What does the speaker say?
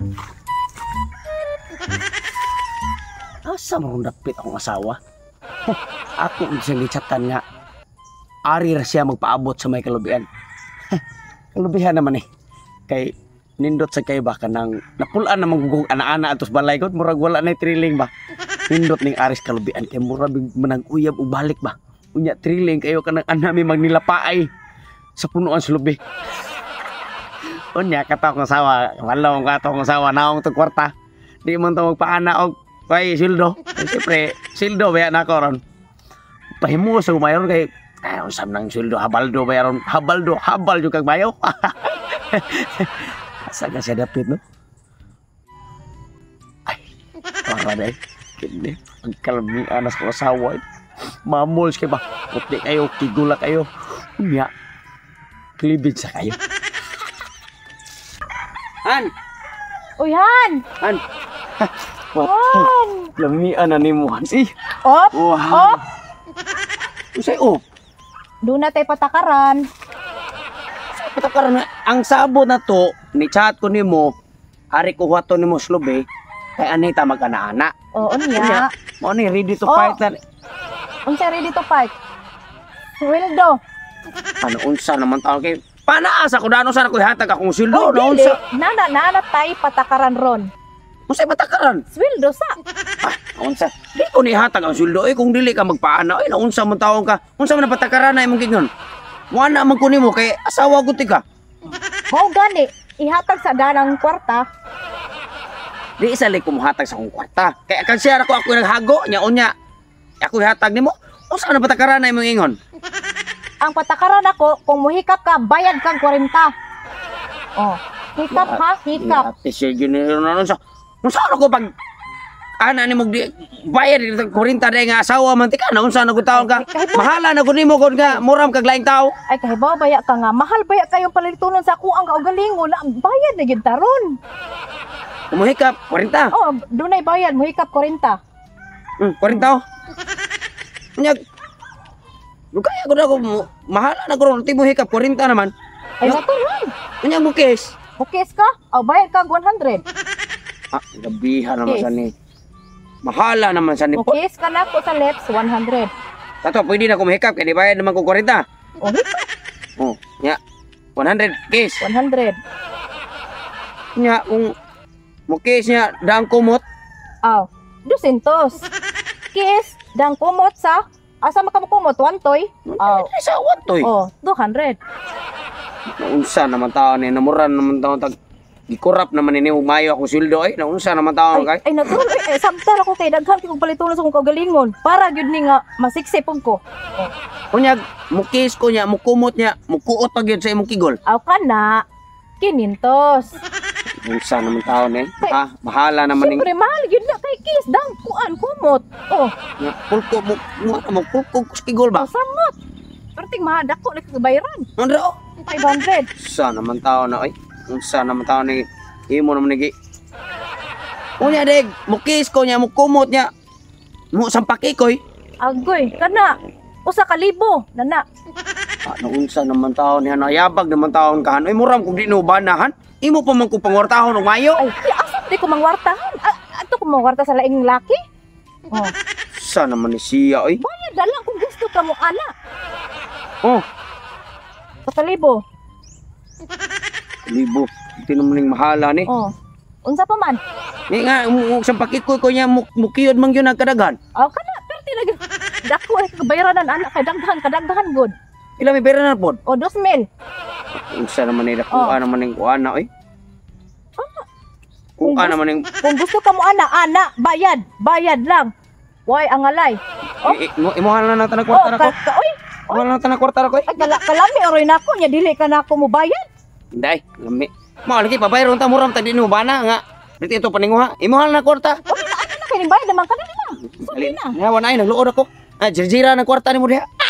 Asa mo dapit akong asawa? Ako ang siyang gichatan nga. Ari ra siya magpaabot sa may kalubian. Kalubihan naman eh. Kay nindot sa kay ba kanang napulaan na manggugong ana-ana atos balay ko murag wala na trilling ba. Nindot ning aris kalubian kay murag manang uyab ug balik ba. Unya trilling kayo kanang anami magnilapaay sa punuan sa lubi. Unya kataw kong sawa, wala kong kataw kong sawa naong to kwarta. Di man to magpaana og kay sildo. Siyempre sildo baya na ko ron. Pahimu sa umayon kay usam nang sildo habaldo bayaron habal juga kag bayo. Asa ka siya dapit no? Ay, para dahil. Kini, ang kalamian anas ko asawa. Mamols kayo ba? Puti kayo, kigula kayo. Unya, klibid sa kayo. Han! Uy, Han! Han! Han! Lamian na ni mo, Han. Eh! Op! Wow! Op! Usay, oh! Doon na tayo patakaran. Patakaran na, ang sabot na to, ni chat ko ni mo, hari ko wato ni mo slobe, kay Anita mag-ana-ana. Oo niya. Mo ni ready to Oh. fight na. Unsa ready to fight? Sweldo. Ano unsa naman tao kay panaasa ko dano sana ko ihatag akong sildo Oh, na dili. unsa. Nana tayo patakaran ron. Unsay patakaran? Sweldo sa. Ah, unsa? Di ko ni hatag ang sildo kung dili ka magpaana ay unsa man taong ka. Unsa man patakaran na imong gingon? Wala man ko nimo kay asawa ko ka. Mao gani ihatag sa danang kwarta. Di isa ko muhatag sa akong kwarta. Kay kag siya ako naghago nya unya. Ako ihatag nimo. Unsa na patakaran na imong ingon? Ang patakaran ako kung muhikap ka bayad kang 40. Oh, hikap ha, hikap. Ate siya ginero na unsa. Unsa ako pag ana ni mo di bayad dito 40 day nga asawa man tika na unsa na gutaon ka. Mahala na gud nimo gud nga muram kag laing tawo. Ay kahibaw baya ka nga mahal baya kayong palitunon sa kuang kaugalingon na bayad na gyud taron. Kumuhikap 40. Oh, dunay bayad muhikap 40. 40 tawo. Unya Lugaya ko na ko mahala na ko ron timo hikap 40 naman. Ay naturon. Unya bukis. Bukis ka? O bayad kag 100. Ah, gabihan naman Yes. sa ni. Mahala naman sa ni. Bukis ka na ko sa lips 100. Tato pwede na ko mahikap kay di bayad naman ko 40. O hikap Oh, nya 100 case. 100. Nya kung mukis nya dang kumot. Aw, 200. Kiss dang kumot sa asa makamukumot 1 toy? Aw. Ay sa watoy. Oh, 200. Naunsa naman tao ni namuran naman tao tag gikurap naman ni mayo ako sildo ay naunsa naman tao kay. Ay natuloy ay samtal ako kay daghan kay kog palitunon sa kong kaugalingon para gyud ni nga masiksi pug ko. Unya mukis ko nya mukumot nya mukuot pa gyud sa imong kigol. Aw kana 500. Unsa naman tao ni? Ha, mahala naman ning Siyempre mahal gyud na kay kiss dang kuan kumot. Oh, nya pulko mo pulko sa kigol ba? samot. Perting mahadako na kabayaran. Andro. 500. Unsa naman tao na ay? Unsa naman tao ni imo naman nigi. Unya deg mukis ko nya mukumot nya. Mo sampaki koy. Agoy, kana usa ka libo nana. Ano unsa naman tao ni hanayabag naman taon kan. Ay muram kung di no banahan. Imo pa man ko pangwartahon og mayo. Ay, asa di ko mangwartahan. Ato ko mangwarta sa laing laki. Oh, Sa naman ni siya ay. bayad na lang kung gusto ka mo ana. Oh, Sa libo. libo. Ito naman ning mahala ni. Oh. Unsa pa man? Ni nga sampaki ko nya mukiyod man gyud nagkadagan. Aw kana perti lagi. Dako ay kabayaran anak kay kadaghan gud. Ila may pera na pod. O 2,000. Unsa naman ni dakuha naman ning kuana oy. Kung Kuha naman ning Kung gusto ka mo ana, bayad lang. Why ang alay? Oh, imuhan na tanang oh, kwarta ko. oy, Wala na tanang kwarta ko. ay kalami oroy nako nya dili ka nako mo bayad. Hindi, lami. Mao lagi pabayron ta muram ta di no bana nga. Dito ito paninguha. Imuhan na kwarta. O na ana na kay bayad naman kanina na. Sorry na. Nawan ay nagluod ako. Ah, jirjira ng kwarta ni mo diha.